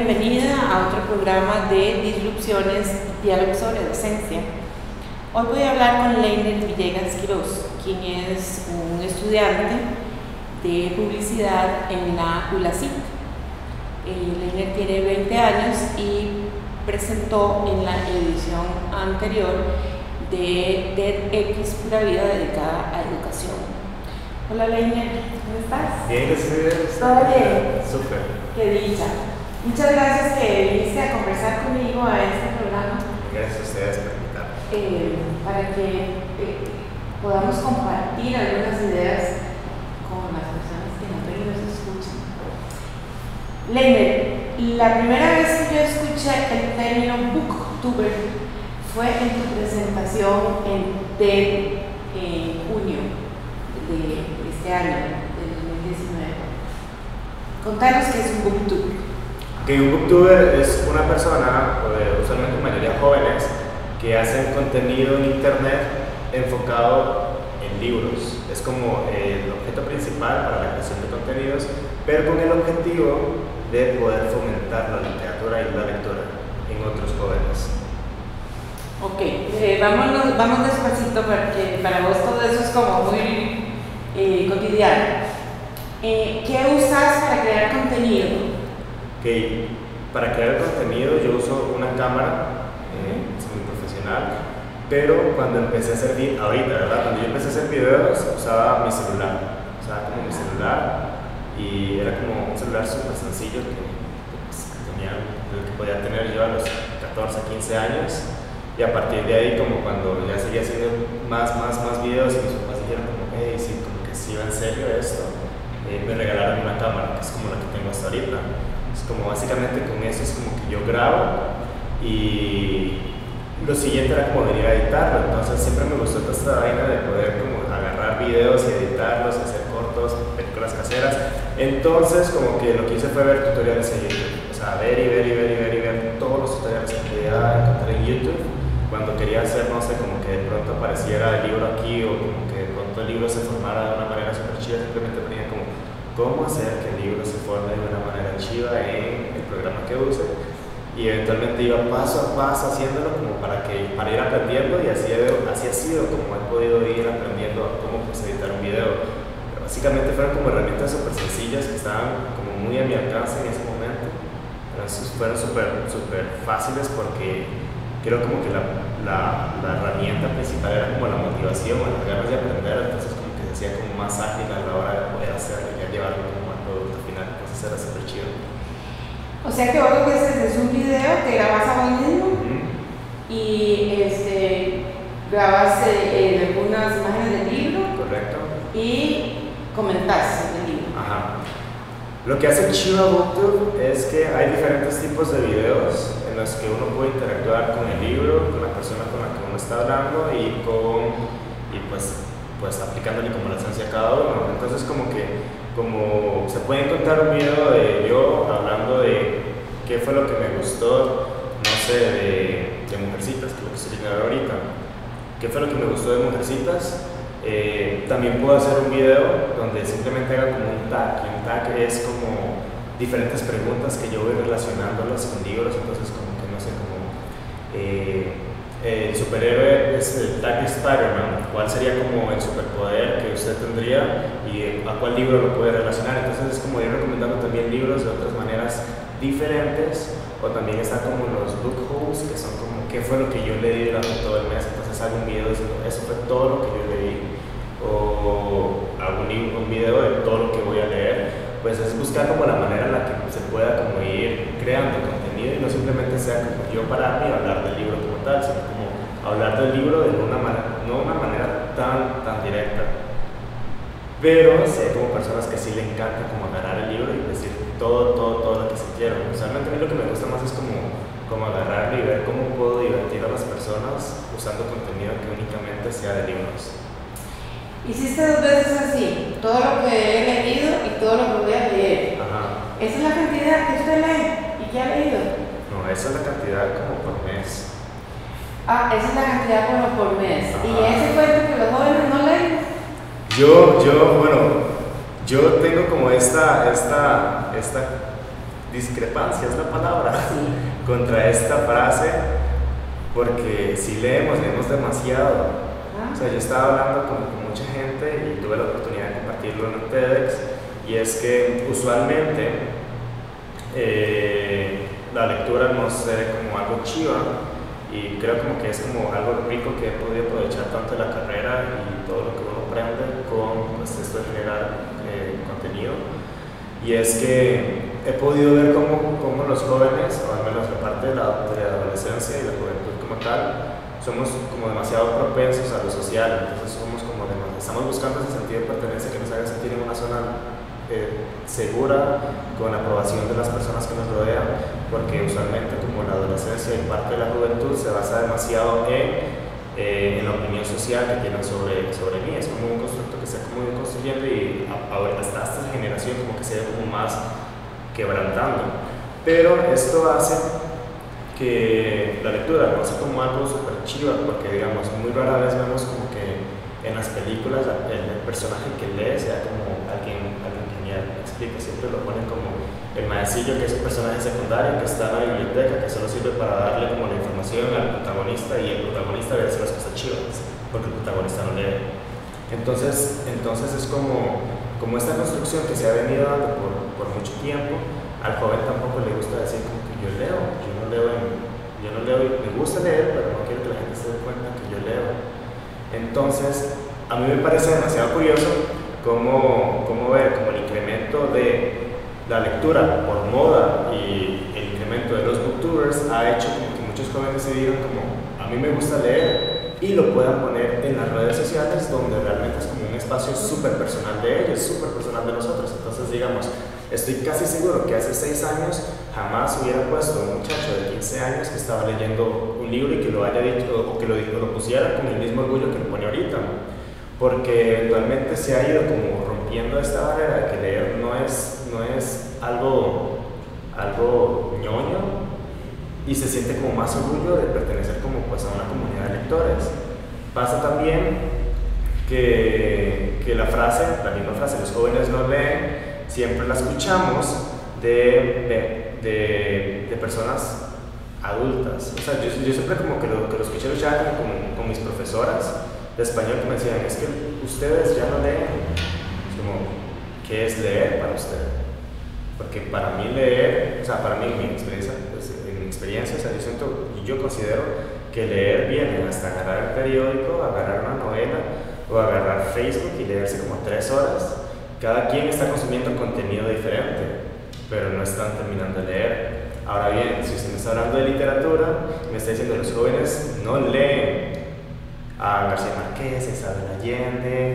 bienvenida a otro programa de Disrupciones, Diálogos sobre Docencia. Hoy voy a hablar con Leiner Villegas Quiroz, quien es un estudiante de publicidad en la ULACIT. Leiner tiene 20 años y presentó en la edición anterior de TEDx Pura Vida dedicada a educación. Hola Leiner, ¿cómo estás? Bien, gracias. ¿Todo bien? Súper. Qué dicha. Muchas gracias que viniste a conversar conmigo a este programa. Gracias a ustedes por invitarme. Para que podamos compartir algunas ideas con las personas que nos ven y nos escuchan. Leiner, la primera vez que yo escuché el término booktuber fue en tu presentación en TED en junio de este año, del 2019. Contanos qué es un booktuber. Okay, un booktuber es una persona, usualmente mayoría jóvenes, que hacen contenido en internet enfocado en libros. Es como el objeto principal para la creación de contenidos, pero con el objetivo de poder fomentar la literatura y la lectura en otros jóvenes. Ok, vamos despacito porque para vos todo eso es como muy cotidiano. ¿Qué usas para crear contenido? Okay. Para crear contenido yo uso una cámara semiprofesional, pero cuando empecé a hacer cuando yo empecé a hacer videos usaba mi celular, como mi celular, y era como un celular súper sencillo que podía tener yo a los 14, 15 años, y a partir de ahí, como cuando ya seguía haciendo más videos y mis papás dijeron como, hey, sí, como que sí va en serio esto, me regalaron una cámara, que es como la que tengo hasta ahorita. Es como básicamente con eso es como que yo grabo y lo siguiente era como venir a editarlo. Entonces siempre me gustó toda esta vaina de poder como agarrar videos y editarlos, hacer cortos, películas caseras. Entonces como que lo que hice fue ver tutoriales en YouTube, o sea, ver todos los tutoriales que podía encontrar en YouTube. Cuando quería hacer, no sé, como que de pronto apareciera el libro aquí o como que de pronto el libro se formara de una manera súper chida, simplemente ponía como cómo hacer que el libro se forme de una manera chiva en el programa que use, y eventualmente iba paso a paso haciéndolo como para ir aprendiendo, y así ha sido como he podido ir aprendiendo cómo editar un video. Pero básicamente fueron como herramientas súper sencillas que estaban como muy a mi alcance en ese momento, pero fueron súper fáciles porque creo como que la herramienta principal era como la motivación o las ganas de aprender. Entonces como que se hacía como más ágil a la hora de poder hacerlo y ya llevarlo como al producto final. Entonces era súper chido. O sea que vos lo que haces es un video que grabas a vos mismo y grabas algunas imágenes del libro. Correcto. Y comentás el libro. Ajá. Lo que hace chido BookTube es que hay diferentes tipos de videos en los que uno puede interactuar con el libro, con la persona con la que uno está hablando y pues aplicándole como la esencia a cada uno. Entonces como se puede encontrar un video de yo hablando de qué fue lo que me gustó, no sé, de Mujercitas, que es lo que estoy llegando ahorita. ¿Qué fue lo que me gustó de Mujercitas? También puedo hacer un video donde simplemente haga como un tag, y un tag es como diferentes preguntas que yo voy relacionándolas con libros. Entonces como que no sé, como el superhéroe es el tag de Spider-Man, ¿cuál sería como el superpoder que usted tendría y a cuál libro lo puede relacionar? Entonces es como ir recomendando también libros de otras maneras diferentes, o también están como los book hauls, que son como qué fue lo que yo leí durante todo el mes. Entonces hago un video diciendo eso fue todo lo que yo leí, o hago un video de todo lo que voy a leer. Pues es buscar como la manera en la que se pueda como ir creando contenido y no simplemente sea como yo pararme y hablar del libro como tal, sino como hablar del libro de no una manera tan directa. Pero sí hay como personas que sí le encanta como agarrar el libro y decir todo lo que se quiera. Usualmente a mí lo que me gusta más es como agarrarlo y ver cómo puedo divertir a las personas usando contenido que únicamente sea de libros. Hiciste 2 veces así, todo lo que he leído y todo lo que voy a leer. Ajá. ¿Esa es la cantidad que usted lee y que ha leído? No, esa es la cantidad como por mes. Ah, esa es la cantidad como por mes. Ajá. ¿Y ese cuento que los jóvenes no leen? Yo tengo como esta discrepancia, es la palabra, contra esta frase, porque si leemos demasiado. O sea, yo estaba hablando con mucha gente y tuve la oportunidad de compartirlo en el TEDx, y es que usualmente la lectura no se ve como algo chiva, y creo como que es como algo rico que he podido aprovechar tanto en la carrera y todo lo que uno aprende con pues, esto de generar contenido. Y es que he podido ver cómo los jóvenes, o al menos la parte de la adolescencia y la juventud como tal, somos como demasiado propensos a lo social. Entonces estamos buscando ese sentido de pertenencia que nos haga sentir en una zona segura, con la aprobación de las personas que nos rodean, porque usualmente como la adolescencia y parte de la juventud se basa demasiado en la opinión social que tienen sobre mí. Es como un constructo que se ha como ido construyendo, y hasta esta generación como que se ve como más quebrantando. Pero esto hace que la lectura no sea como algo súper chiva, porque digamos, muy rara vez vemos como que en las películas el personaje que lee sea como alguien genial. Me explico, siempre lo ponen como el maecillo, que es un personaje secundario que está en la biblioteca, que solo sirve para darle como la información al protagonista, y el protagonista debe hacer las cosas chivas, porque el protagonista no lee. Entonces es como esta construcción que se ha venido dando por mucho tiempo. Al joven tampoco le gusta decir como que yo no leo y me gusta leer, pero no quiero que la gente se dé cuenta que yo leo. Entonces, a mí me parece demasiado curioso cómo ver como el incremento de la lectura por moda y el incremento de los booktubers ha hecho como que muchos jóvenes se digan como a mí me gusta leer, y lo puedan poner en las redes sociales, donde realmente es como un espacio súper personal de ellos, súper personal de nosotros. Entonces, digamos, estoy casi seguro que hace 6 años jamás hubiera puesto a un muchacho de 15 años que estaba leyendo un libro y que lo haya dicho, o que lo pusiera con el mismo orgullo que lo pone ahorita, porque actualmente se ha ido como rompiendo esta barrera de que leer no es algo ñoño, y se siente como más orgullo de pertenecer como pues a una comunidad de lectores. Pasa también que la misma frase, los jóvenes no leen, siempre la escuchamos de personas adultas. O sea, yo siempre como que lo escuché luchar como con mis profesoras de español, que me decían, es que ustedes ya no leen. Es como, ¿qué es leer para usted? Porque para mí leer, o sea, para mí en mi experiencia, o sea, yo considero que leer viene hasta agarrar el periódico, agarrar una novela o agarrar Facebook y leerse como 3 horas. Cada quien está consumiendo contenido diferente, pero no están terminando de leer. Ahora bien, si usted me está hablando de literatura, me está diciendo que los jóvenes no leen a García Márquez, a Isabel Allende,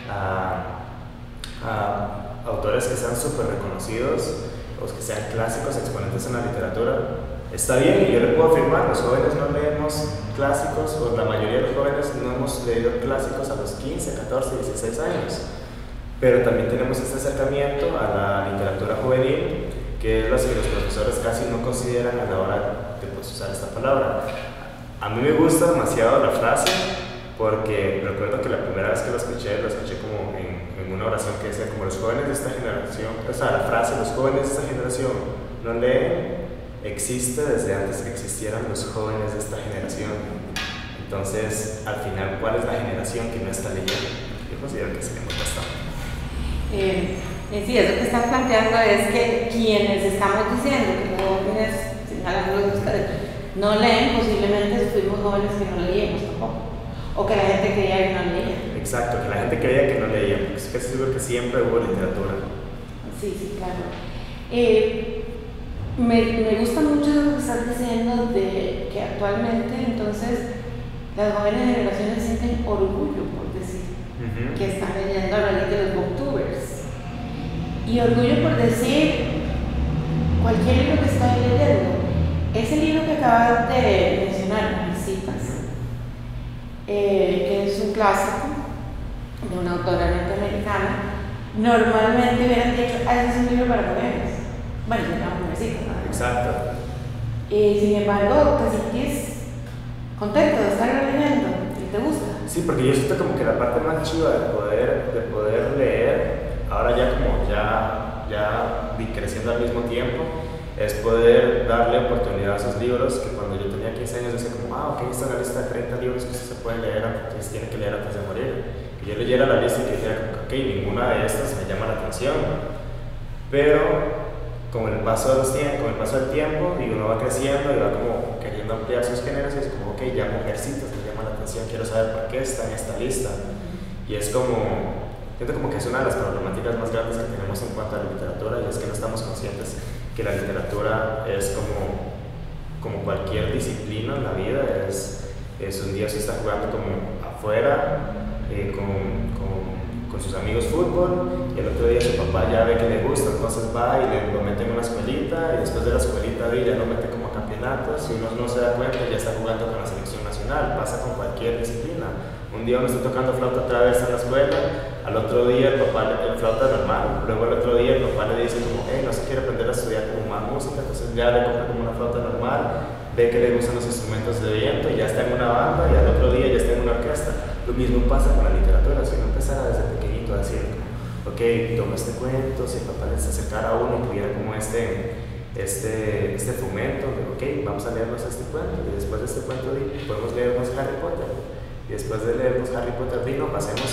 a autores que sean súper reconocidos o que sean clásicos, exponentes en la literatura. Está bien, y yo le puedo afirmar, los jóvenes no leemos clásicos, o la mayoría de los jóvenes no hemos leído clásicos a los 15, 14, 16 años. Pero también tenemos este acercamiento a la literatura juvenil, que es lo que los profesores casi no consideran a la hora de usar esta palabra. A mí me gusta demasiado la frase, porque recuerdo que la primera vez que lo escuché como en una oración que decía como los jóvenes de esta generación, o sea, la frase, los jóvenes de esta generación no leen, existe desde antes que existieran los jóvenes de esta generación. Entonces, al final, ¿cuál es la generación que no está leyendo? Yo considero que sería muy bastante. Sí, eso que estás planteando es que quienes estamos diciendo que los jóvenes, señalando ustedes, no leen, posiblemente fuimos jóvenes que no leíamos tampoco, o que la gente creía que no leía. Exacto, que la gente creía que no leía, porque es casi seguro que siempre hubo literatura. Sí, claro. Me gusta mucho lo que estás diciendo de que actualmente entonces las jóvenes generaciones sienten orgullo por decir que están leyendo a la ley de los booktubers, y orgullo por decir cualquier libro que estoy leyendo. Ese libro que acabas de mencionar, Mujercitas, que es un clásico de una autora norteamericana, normalmente hubieran dicho, ese es un libro para mujeres. Bueno, se llama Mujercitas, ¿no? Exacto. Sin embargo, te sentís contento de estar leyendo y te gusta. Sí, porque yo siento como que la parte más chiva de poder leer, ahora ya como ya vi creciendo al mismo tiempo, es poder darle oportunidad a esos libros que cuando yo tenía 15 años decía como, ok, esta es la lista de 30 libros que usted se puede leer, que se tiene que leer antes de morir. Que yo leyera la lista y que dijera, ok, ninguna de estas me llama la atención. Pero con el paso del tiempo y uno va creciendo y va como queriendo ampliar sus géneros y es como, ok, ya Mujercitas me llama la atención, quiero saber por qué está en esta lista. Y es como, siento como que es una de las problemáticas más grandes que tenemos en cuanto a la literatura, y es que no estamos conscientes que la literatura es como cualquier disciplina en la vida, es un día se está jugando como afuera, con sus amigos fútbol, y el otro día su papá ya ve que le gusta, entonces va y lo mete en una escuelita, y después de la escuelita ya lo mete como a campeonatos, y uno no se da cuenta, ya está jugando con la selección nacional. Pasa con cualquier disciplina. Un día uno está tocando flauta otra vez en la escuela, al otro día el flauta normal, luego el otro día el papá le dice como, no se quiere aprender a estudiar como más música, entonces ya le compra como una flauta normal, ve que le gustan los instrumentos de viento y ya está en una banda, y al otro día ya está en una orquesta. Lo mismo pasa con la literatura. Si uno empezara desde pequeñito a decir, ok, toma este cuento, si el papá se acercara a uno y tuviera como este fomento de, ok, vamos a leernos este cuento, y después de este cuento podemos leernos Harry Potter, y después de leernos Harry Potter pasemos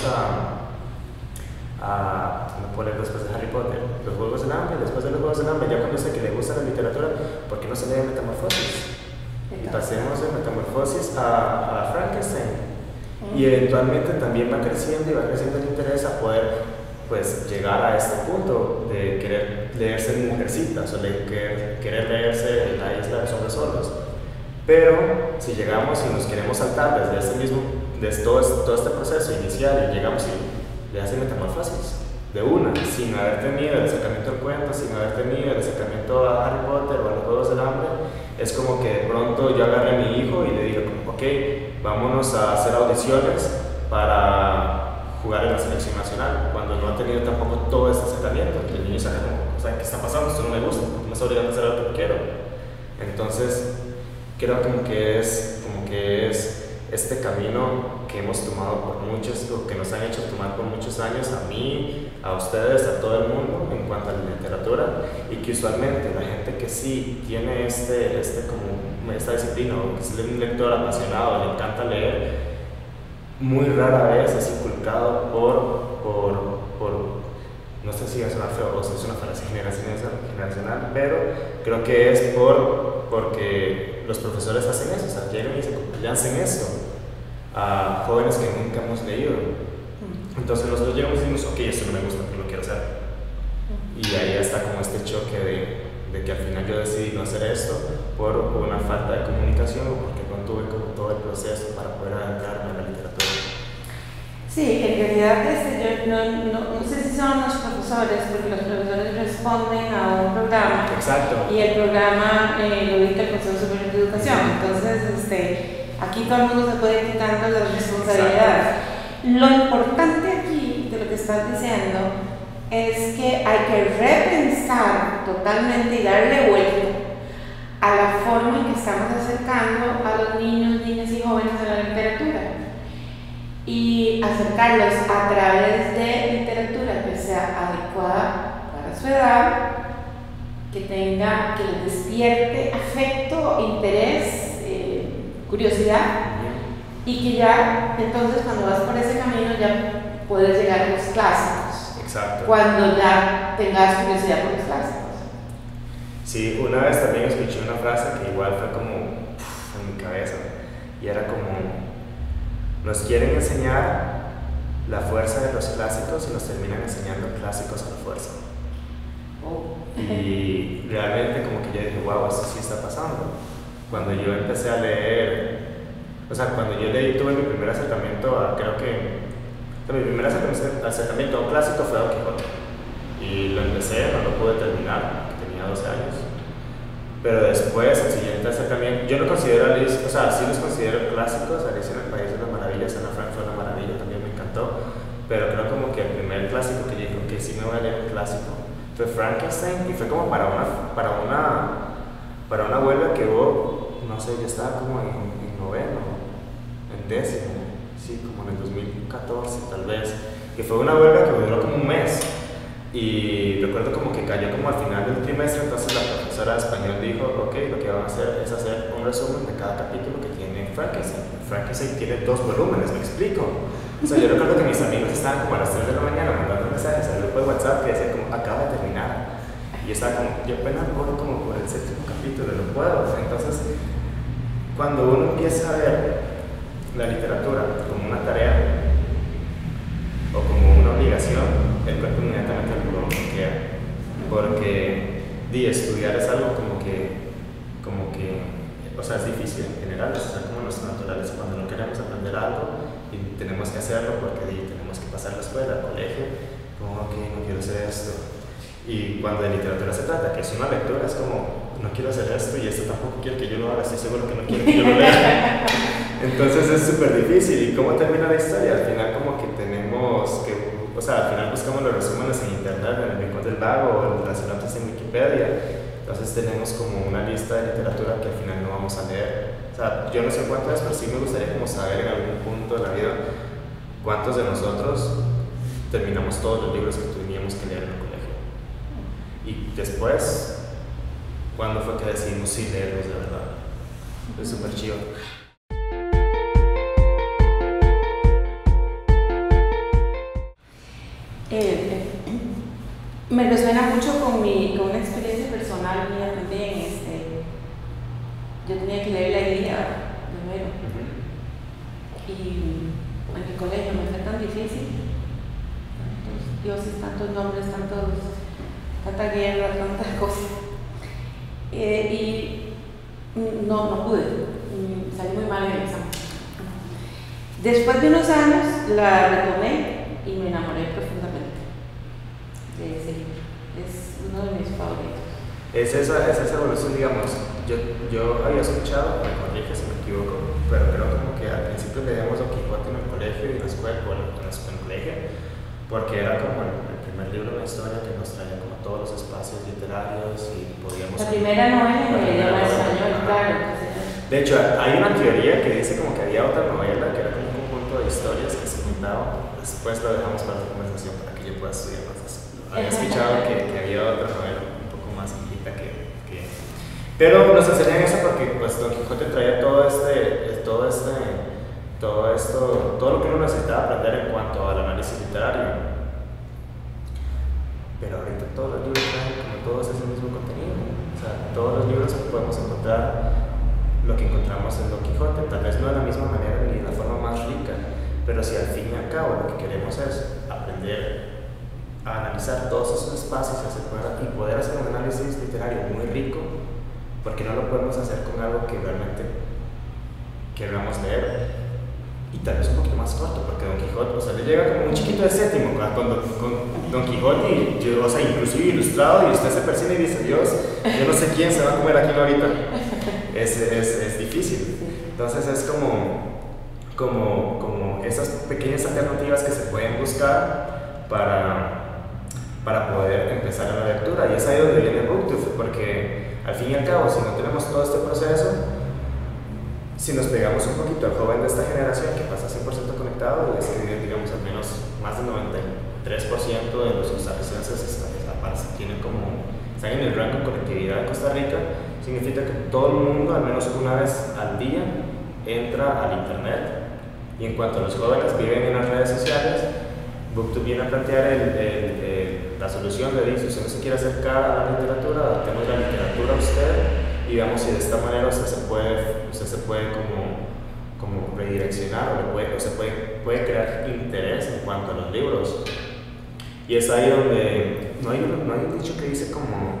no puedo leer después de Harry Potter, los Juegos del Hambre, después de los Juegos del Hambre, ya cuando sé que le gusta la literatura, ¿por qué no se lee Metamorfosis? Y pasemos de Metamorfosis a Frankenstein. Y eventualmente también va creciendo el interés a poder pues llegar a este punto de querer leerse Mujercitas o de querer leerse La Isla de los Hombres Solos. Pero si llegamos y nos queremos saltar desde todo este proceso inicial, y llegamos y le hacen Metamorfosis de una, sin haber tenido el acercamiento al cuento, sin haber tenido el acercamiento a Harry Potter o a los Juegos del Hambre, es como que de pronto yo agarré a mi hijo y le digo, ok, vámonos a hacer audiciones para jugar en la selección nacional, cuando no ha tenido tampoco todo este acercamiento. El niño sabe como, o sea, ¿qué está pasando? Esto no me gusta, no me está obligando a hacer algo que quiero. Entonces, creo como que es este camino que hemos tomado por muchos, o que nos han hecho tomar por muchos años, a mí, a ustedes, a todo el mundo, en cuanto a la literatura, y que usualmente la gente que sí tiene esta disciplina, o que es un lector apasionado, le encanta leer, muy rara vez es inculcado no sé si es una feo o si es una falacia generacional, pero creo que es porque los profesores hacen eso, o sea, llegan y se hacen eso a jóvenes que nunca hemos leído. Entonces nosotros llegamos y decimos, ok, esto no me gusta, pero lo quiero hacer. Y ahí está como este choque de que al final yo decidí no hacer esto por una falta de comunicación, o porque no tuve como todo el proceso para poder adentrarme en la literatura. Sí, en realidad yo no sé si son los profesores, porque los profesores responden a un programa. Exacto. Y el programa lo dicta el Consejo Superior de Educación. Entonces, aquí todo el mundo se puede ir quitando las responsabilidades. Lo importante aquí de lo que estás diciendo es que hay que repensar totalmente y darle vuelta a la forma en que estamos acercando a los niños, niñas y jóvenes a la literatura, y acercarlos a través de literatura que sea adecuada para su edad, que les despierte afecto, interés, curiosidad, y que ya entonces cuando vas por ese camino ya puedes llegar a los clásicos. Exacto. Cuando ya tengas curiosidad por los clásicos. Sí, una vez también escuché una frase que igual fue como en mi cabeza, y era como: nos quieren enseñar la fuerza de los clásicos y nos terminan enseñando clásicos a la fuerza. Y realmente como que yo dije, wow, esto sí está pasando. Cuando yo empecé a leer, o sea, cuando yo tuve mi primer acercamiento mi primer acercamiento a un clásico fue Don Quijote. Y lo empecé, no lo pude terminar, porque tenía 12 años. Pero después, el siguiente acercamiento, yo no considero Alicia, o sea, sí los considero clásicos. Alicia en el País de las Maravillas, Ana Frank fue una maravilla, también me encantó. Pero creo como que el primer clásico que yo digo que sí me voy a leer un clásico fue Frankenstein, y fue como para una huelga que hubo, no sé, yo estaba como en noveno, en décimo, sí, como en el 2014 tal vez, que fue una huelga que duró como un mes. Y recuerdo como que cayó como al final del trimestre, entonces la profesora profesora de español dijo, ok, lo que van a hacer es hacer un resumen de cada capítulo que tiene Frankenstein. Frankenstein tiene 2 volúmenes, ¿me explico? O sea, yo recuerdo que mis amigos estaban como a las 3 de la mañana mandando mensajes al grupo de WhatsApp que decía como, acaba de terminar. Y yo estaba como, yo apenas voy como por el 7º capítulo, no puedo. Entonces, cuando uno empieza a ver la literatura como una tarea o como una obligación, el cuerpo inmediatamente lo bloquea. Porque estudiar es algo como que, o sea, es difícil en general, es como nuestra naturaleza cuando no queremos aprender algo y tenemos que hacerlo porque tenemos que pasar la escuela, el colegio, como, ok, no quiero hacer esto. Y cuando de literatura se trata, que es una lectura, es como, no quiero hacer esto y esto tampoco quiero que yo lo haga, estoy seguro que no quiero que yo lo lea. Entonces es súper difícil. ¿Y cómo termina la historia? Al final como que tenemos que, o sea, al final buscamos los resúmenes en internet, en el Rincón del Vago o en las notas en Wikipedia. Entonces tenemos como una lista de literatura que al final no vamos a leer. O sea, yo no sé cuánto es, pero sí me gustaría como saber en algún punto de la vida cuántos de nosotros terminamos todos los libros que teníamos que leer en el colegio. Y después, ¿cuándo fue que decidimos sí leerlos de verdad? Es súper chido. Me resuena mucho con una experiencia personal mía también. Yo tenía que leer la Ilíada primero. Y en el colegio me fue tan difícil. Tantos dioses, tantos nombres, tanta guerra, tantas cosas. Y no pude. Salí muy mal en el examen. Después de unos años la retomé y me enamoré profundamente de ese libro. Es uno de mis favoritos. Es esa evolución, digamos. Yo había escuchado, me corrige si me equivoco, pero creo como que al principio leíamos Don Quijote en el colegio y en la escuela, en el colegio, porque era como el primer libro de la historia que nos traía como todos los espacios literarios y podíamos... La primera novela en el idioma español, claro. De hecho, hay una teoría que dice como que había otra novela que era como un conjunto de historias que se juntaban. Después lo dejamos para la conversación para que yo pueda estudiar más. Había escuchado que había otra novela un poco más antigua que... Pero nos enseñan eso porque pues Don Quijote traía todo lo que uno necesitaba aprender en cuanto al análisis literario. Pero ahorita todos los libros traen como todos ese mismo contenido. O sea, todos los libros podemos encontrar lo que encontramos en Don Quijote, tal vez no de la misma manera ni de la forma más rica, pero si al fin y al cabo lo que queremos es aprender a analizar todos esos espacios y poder hacer un análisis literario muy rico, porque no lo podemos hacer con algo que realmente queramos leer y tal vez un poquito más corto, porque Don Quijote, o sea, le llega como un chiquito de séptimo con Don Quijote, y, o sea, inclusive ilustrado, y usted se persigue y dice, Dios, yo no sé quién se va a comer aquí ahorita. Es difícil. Entonces es como esas pequeñas alternativas que se pueden buscar para poder empezar en la lectura, y es ahí donde viene Booktube, porque al fin y al cabo, si no tenemos todo este proceso, si nos pegamos un poquito al joven de esta generación que pasa 100% conectado y escribe, digamos, al menos más del 93% de los costarricenses están en el rango de conectividad de Costa Rica, significa que todo el mundo, al menos una vez al día, entra al internet. Y en cuanto a los jóvenes viven en las redes sociales, Booktube viene a plantear la solución de decir, si usted no se quiere acercar a la literatura, adaptemos la literatura a usted y veamos si de esta manera usted se puede como redireccionar o se puede crear interés en cuanto a los libros. Y es ahí donde no hay un dicho que dice como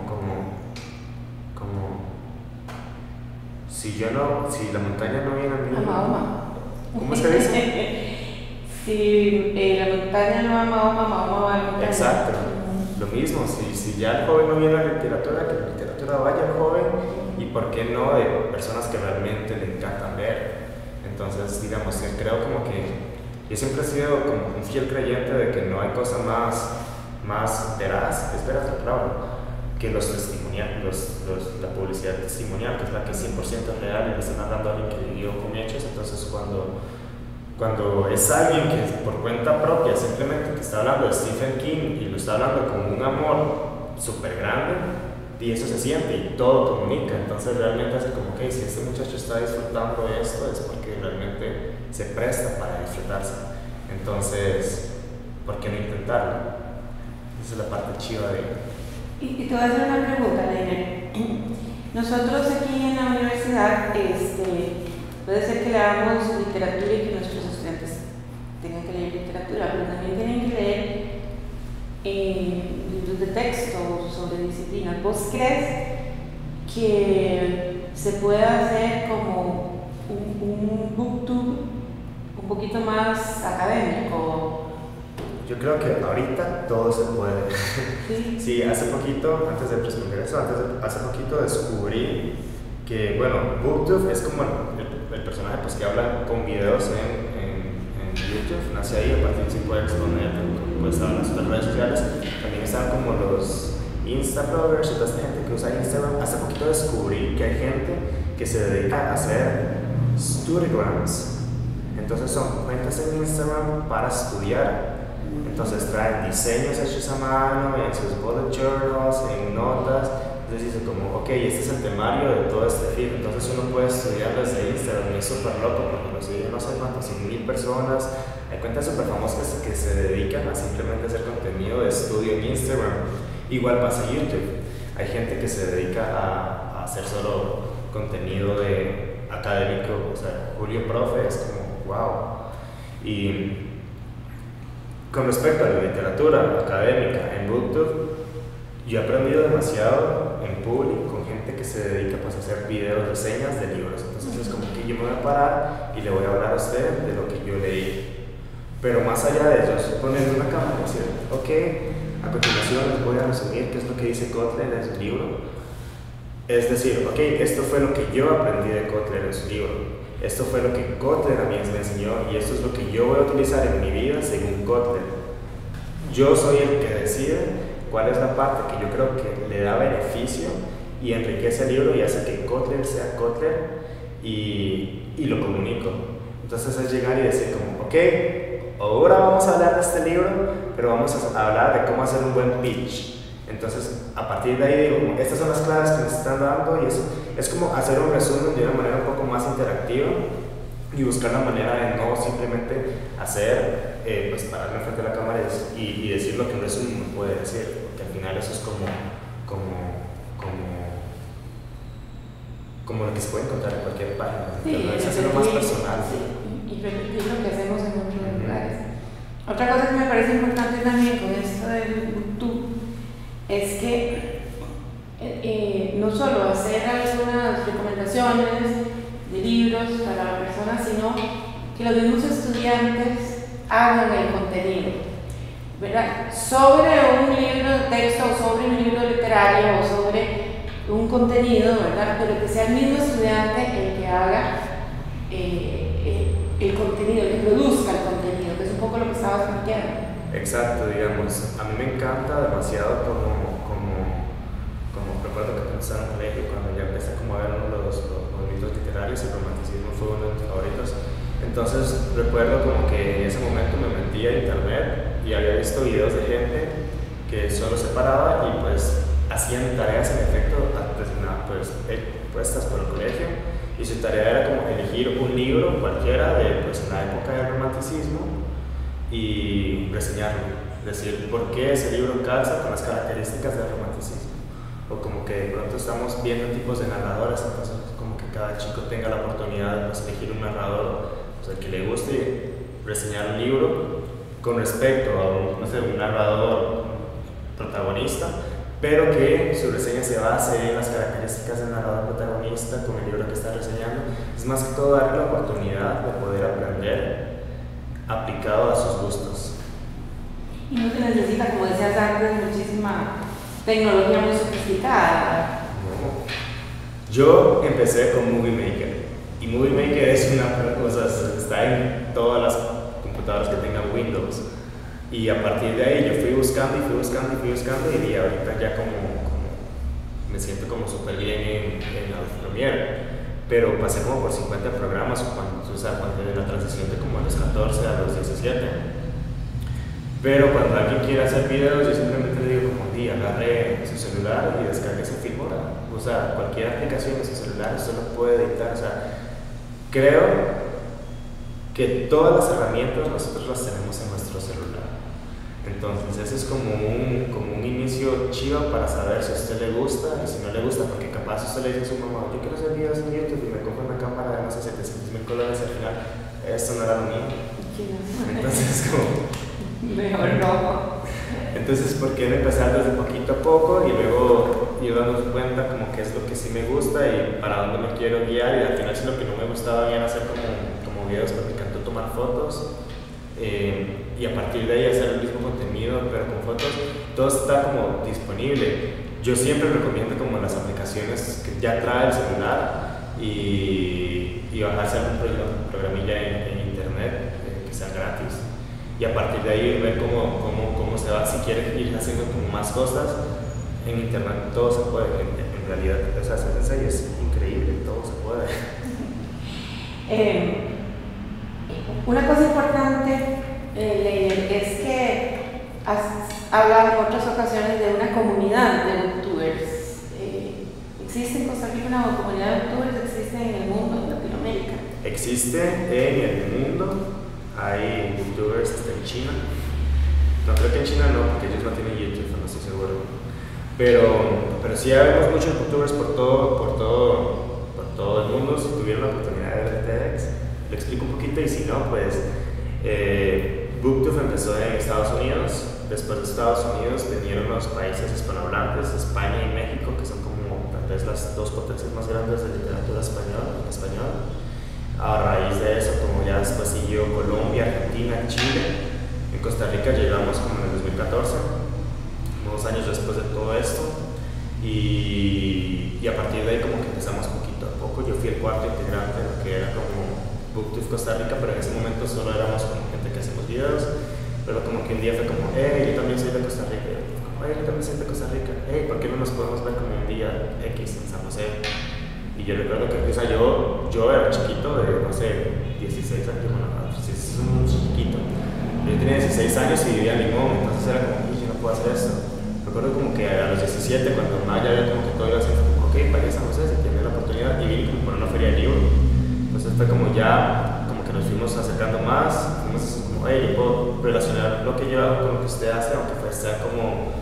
si la montaña no viene a mí. ¿Cómo es que dice? Si la montaña no ama a Mahoma, va a la montaña. Exacto. Lo mismo, si ya el joven no viene a la literatura, que la literatura vaya al joven, y por qué no de personas que realmente le encantan leer. Entonces, digamos, creo como que yo siempre he sido como un fiel creyente de que no hay cosa más veraz, es veraz la palabra, que los testimoniales, la publicidad testimonial, que es la que es 100% real y le están hablando a alguien que vivió con hechos. Entonces, cuando es alguien que por cuenta propia simplemente te está hablando de Stephen King y lo está hablando con un amor súper grande, y eso se siente y todo comunica. Entonces realmente hace como que si este muchacho está disfrutando de esto es porque realmente se presta para disfrutarse. Entonces, ¿por qué no intentarlo? Esa es la parte chiva de... Y te voy a hacer una pregunta, Leiner. Nosotros aquí en la universidad, puede ser que leamos literatura y que nuestros estudiantes tengan que leer literatura, pero también tienen que leer libros de texto sobre disciplinas. ¿Vos crees que se puede hacer como un booktube un poquito más académico? Yo creo que ahorita todo se puede. Sí, sí, hace poquito, antes de responder eso, hace poquito descubrí que, bueno, BookTube es como el personaje pues, que habla con videos en YouTube, nace ahí, a partir de 5 años donde pues, estaban las redes sociales. También están como los Instabloggers y toda esta gente que usa Instagram. Hace poquito descubrí que hay gente que se dedica a hacer Studygrams. Entonces son cuentas en Instagram para estudiar. Entonces traen diseños hechos a mano, en sus bullet journals, en notas. Entonces dice como, ok, este es el temario de todo este feed. Entonces uno puede estudiar desde Instagram y es súper loco porque lo siguen no sé cuántos, 100,000 personas. Hay cuentas súper famosas que se dedican a simplemente hacer contenido de estudio en Instagram. Igual pasa en YouTube. Hay gente que se dedica a hacer solo contenido académico. O sea, Julio Profe es como, wow. Y con respecto a la literatura académica en BookTube, yo he aprendido demasiado en público con gente que se dedica pues, a hacer videos, reseñas de libros. Entonces es como que yo me voy a parar y le voy a hablar a usted de lo que yo leí. Pero más allá de eso, poner una cámara y decir, ok, a continuación les voy a resumir qué es lo que dice Kotler en su libro. Es decir, ok, esto fue lo que yo aprendí de Kotler en su libro. Esto fue lo que Kotler a mí me enseñó y esto es lo que yo voy a utilizar en mi vida según Kotler. Yo soy el que decide cuál es la parte que yo creo que le da beneficio y enriquece el libro y hace que Kotler sea Kotler y lo comunico. Entonces es llegar y decir como, ok, ahora vamos a hablar de este libro, pero vamos a hablar de cómo hacer un buen pitch. Entonces, a partir de ahí digo, estas son las claves que nos están dando y eso es como hacer un resumen de una manera un poco más interactiva y buscar la manera de no simplemente hacer, pues pararme frente a la cámara y decir lo que un resumen no puede decir, porque al final eso es como lo que se puede encontrar en cualquier página. Sí, es hacerlo más personal. Sí, y repetir lo que hacemos en otros lugares. Otra cosa que me parece importante también con esto del YouTube es que no solo hacer algunas recomendaciones de libros para la persona, sino que los mismos estudiantes hagan el contenido, ¿verdad? Sobre un libro de texto o sobre un libro literario o sobre un contenido, ¿verdad? Pero que sea el mismo estudiante el que haga el contenido, el que produzca el contenido, que es un poco lo que estabas planteando. Exacto, digamos, a mí me encanta demasiado como recuerdo que cuando estaba en el colegio, cuando ya empecé como a ver uno de los movimientos literarios, el romanticismo fue uno de mis favoritos. Entonces recuerdo como que en ese momento me metí a internet y había visto videos de gente que solo se paraba y pues hacían tareas en efecto pues, puestas por el colegio, y su tarea era como elegir un libro cualquiera de pues, en la época del romanticismo y reseñarlo, decir por qué ese libro calza con las características del romanticismo, o como que de pronto estamos viendo tipos de narradores, entonces como que cada chico tenga la oportunidad de pues, elegir un narrador, o sea, que le guste reseñar un libro con respecto a un narrador protagonista, pero que su reseña se base en las características del narrador protagonista con el libro que está reseñando. Es más que todo darle la oportunidad de poder aprender aplicado a sus gustos. Y no se necesita, como decías antes, muchísima tecnología muy sofisticada. No. Yo empecé con Movie Maker, y Movie Maker es está en todas las computadoras que tengan Windows. Y a partir de ahí yo fui buscando y y ahorita ya como me siento como súper bien en Adobe Premiere. Pero pasé como por 50 programas cuando de la transición de como a los 14 a los 17. Pero cuando alguien quiere hacer videos, yo simplemente le digo como, agarre su celular celular y descargue esa Filmora. O sea, cualquier aplicación en su celular usted lo puede editar. O sea, creo que todas las herramientas nosotros las tenemos en nuestro celular. Entonces ese es como un inicio chido para saber si a usted le gusta y si no le gusta, porque capaz usted le dice a su mamá, yo quiero hacer videos en YouTube y me compro una cámara de no sé, $700,000 y al final esto no era lo mío. Entonces es como... Mejor no. Entonces, ¿por qué no empezar desde poquito a poco y luego ir dando cuenta como qué es lo que sí me gusta y para dónde me quiero guiar? Y al final si lo que no me gustaba bien hacer como videos, porque me encantó tomar fotos. Y a partir de ahí hacer el mismo contenido pero con fotos, todo está como disponible. Yo siempre recomiendo como las aplicaciones que ya trae el celular y bajarse algún programilla en internet que sea gratis y a partir de ahí ver cómo se va. Si quieres ir haciendo como más cosas en internet, todo se puede en realidad. O sea, en serio es increíble, todo se puede. Una cosa importante, Leiner, es que has hablado en otras ocasiones de una comunidad de booktubers. ¿Existe en Costa Rica una comunidad de booktubers? ¿Existe en el mundo, en Latinoamérica? Existe en el mundo, hay booktubers hasta en China. No, creo que en China no, porque ellos no tienen YouTube, no estoy seguro. Pero sí hay muchos booktubers por todo el mundo. Si tuvieron la oportunidad de ver TEDx, lo explico un poquito y si no, pues BookTube empezó en Estados Unidos. Después de Estados Unidos vinieron los países hispanohablantes, España y México, que son como tal vez las dos potencias más grandes de literatura en español. A raíz de eso, como ya después siguió Colombia, Argentina, Chile. En Costa Rica llegamos como en el 2014, unos años después de todo esto. Y a partir de ahí como que empezamos poquito a poco. Yo fui el cuarto integrante de lo que era como BookTube Costa Rica, pero en ese momento solo éramos como gente que hacemos videos. Pero como que un día fue como, yo también soy de Costa Rica. Y yo como, yo también soy de Costa Rica. ¿Por qué no nos podemos ver como un día X en San José? Y yo recuerdo que, o sea, yo era chiquito de, no sé, 16 años, bueno, es un chiquito. Yo tenía 16 años y vivía en Limón, entonces era como, yo no puedo hacer eso. Recuerdo como que a los 17, cuando ya había como que todo iba a ser como, para ir a San José, si tiene la oportunidad, y vine como por una feria de libro. Entonces fue como ya, como que nos fuimos acercando más, fuimos como, yo puedo relacionar lo que yo hago con lo que usted hace, aunque pues sea como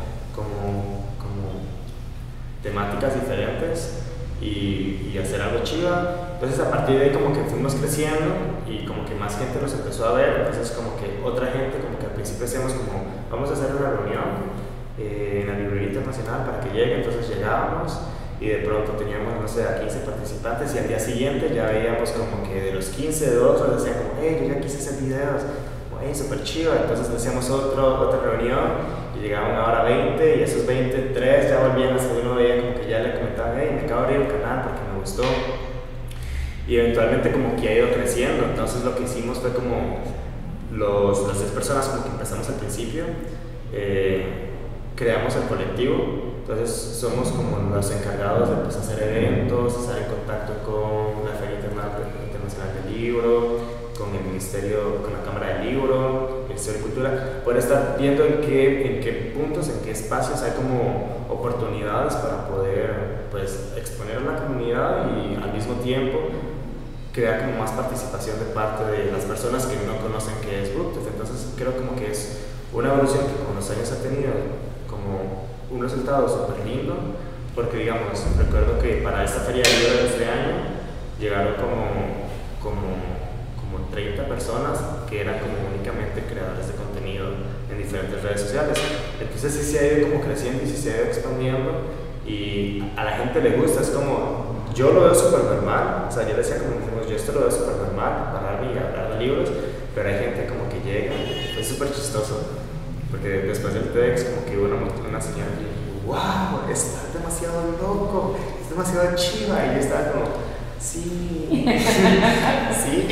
temáticas diferentes y hacer algo chido. Entonces a partir de ahí como que fuimos creciendo y como que más gente nos empezó a ver. Entonces como que otra gente, como que al principio decíamos como, vamos a hacer una reunión en la librería internacional para que llegue. Entonces llegábamos y de pronto teníamos, no sé, a 15 participantes y al día siguiente ya veíamos como que de los 15, 2 nos decían como, yo ya quise hacer videos, súper chido. Entonces hacíamos otra reunión y llegaban ahora 20 y esos 23 ya volvían hasta uno veía como que ya le comentaban, me acabo de abrir el canal porque me gustó. Y eventualmente como que ha ido creciendo. Entonces lo que hicimos fue como las 10 personas como que empezamos al principio, creamos el colectivo. Entonces somos como los encargados de pues, hacer eventos, estar en contacto con la Feria Internacional del Libro, con el Ministerio, con la Cámara del Libro, el Ministerio de Cultura, poder estar viendo en qué puntos, en qué espacios hay como oportunidades para poder pues, exponer a la comunidad y al mismo tiempo crear como más participación de parte de las personas que no conocen qué es BookTube. Entonces creo como que es una evolución que con los años ha tenido como un resultado súper lindo, porque digamos, recuerdo que para esta feria de libro de este año llegaron como 30 personas que eran como únicamente creadores de contenido en diferentes redes sociales. Entonces sí se ha ido como creciendo y sí se ha ido expandiendo y a la gente le gusta. Es como, yo lo veo súper normal, o sea, yo decía como, yo esto lo veo súper normal, pararme y hablar de libros, pero hay gente como que llega, es súper chistoso, porque después del TEDx como que hubo una señora que dijo, wow, está demasiado loco, es demasiado chiva, y yo estaba como, sí, sí.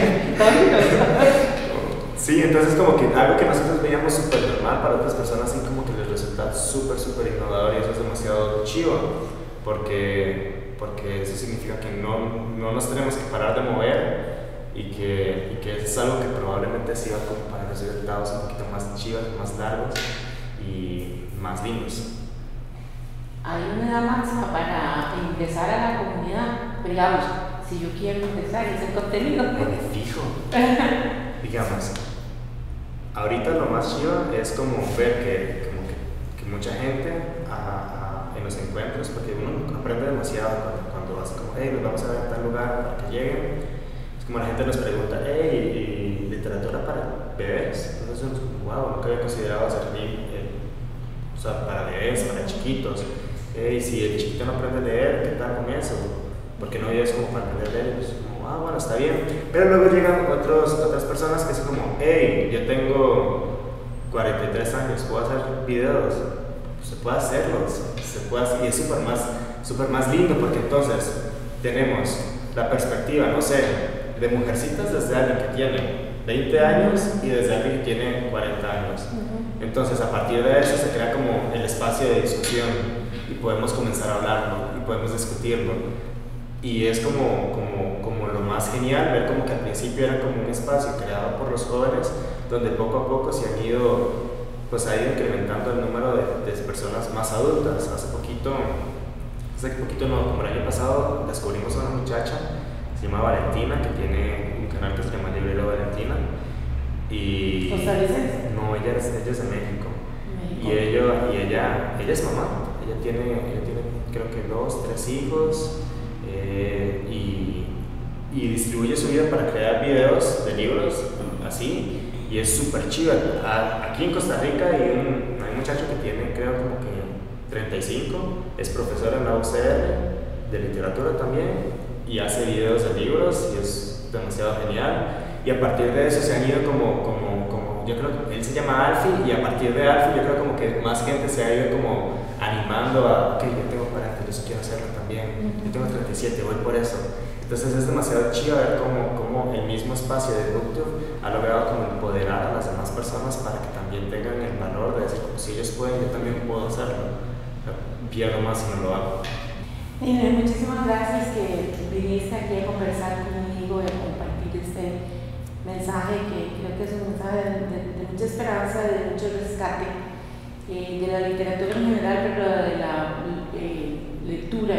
Sí, entonces como que algo que nosotros veíamos súper normal para otras personas sí como que les resulta súper innovador y eso es demasiado chivo porque eso significa que no nos tenemos que parar de mover y que es algo que probablemente sí va como para los resultados un poquito más chivos, más largos y más lindos. hay una edad máxima para ingresar a la comunidad, pero digamos, si yo quiero ingresar ese contenido. Fijo. Digamos, ahorita lo más chido es como ver que mucha gente en los encuentros, porque uno aprende demasiado cuando vas como, hey, nos vamos a ver en tal lugar para que lleguen. Es como la gente nos pregunta, hey, ¿y literatura para bebés? Entonces uno es como, wow, nunca había considerado hacer o sea, para bebés, para chiquitos. Hey, si el chiquito no aprende a leer, ¿qué tal con eso? Porque no vives como para aprender a leer, pues como, bueno, está bien. Pero luego llegan otras personas que son como, hey, yo tengo 43 años, ¿puedo hacer videos? Pues se puede hacerlos, y es súper más lindo, porque entonces tenemos la perspectiva, no sé, de mujercitas desde alguien que tiene 20 años y desde alguien que tiene 40 años. Entonces, a partir de eso se crea como el espacio de discusión y podemos comenzar a hablarlo y podemos discutirlo. Y es como lo más genial ver como que al principio era como un espacio creado por los jóvenes, donde poco a poco se ha ido incrementando el número de personas más adultas. Hace poquito no, como el año pasado, descubrimos a una muchacha, se llama Valentina, que tiene un canal que se llama Librero Valentina. Y ¿Costarricense? no, ella es de México. Y ella es mamá. Ella tiene creo que 2, 3 hijos. Y distribuye su vida para crear videos de libros así, y es súper chido. Aquí en Costa Rica hay un muchacho que tiene, creo, como que 35, es profesor en la UCR de literatura también, y hace videos de libros, y es demasiado genial. Y a partir de eso se han ido yo creo que él se llama Alfie, y a partir de Alfie yo creo como que más gente se ha ido como animando a, ok, yo tengo 40, yo quiero hacerlo también, yo tengo 37, voy por eso. Entonces es demasiado chido ver cómo el mismo espacio de BookTube ha logrado como empoderar a las demás personas para que también tengan el valor de decir, como si ellos pueden, yo también puedo hacerlo. Pierdo más si no lo hago. Muchísimas gracias que viniste aquí a conversar conmigo y a compartir este mensaje, que creo que es un mensaje de mucha esperanza, de mucho rescate de la literatura en general, pero de la lectura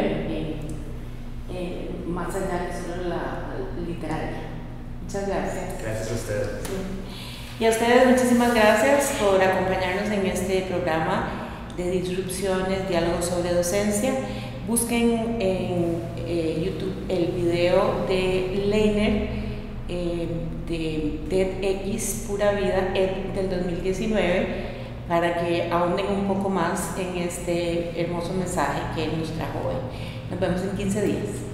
más allá de solo la literaria. Muchas gracias. Gracias a ustedes. Sí. Y a ustedes muchísimas gracias por acompañarnos en este programa de Disrupciones, Diálogos sobre Docencia. Busquen en YouTube el video de Leiner de TEDx Pura Vida del 2019 para que ahonden un poco más en este hermoso mensaje que él nos trajo hoy. Nos vemos en 15 días.